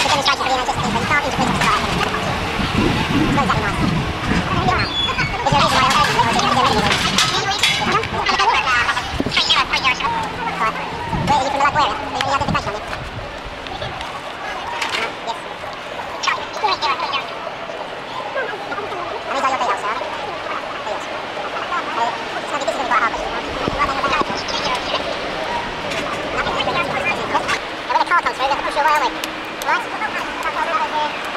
demonstration for the NHS thing, but you can't injure people to start. It's not exactly nice. Is there a reason why you're medical room? Right. Where are you from the local area? Do you have any identification on you? And these are your details, sir? Details. This is going to be quite a hard question. And when the car comes through, we have to push you away, aren't we? Right?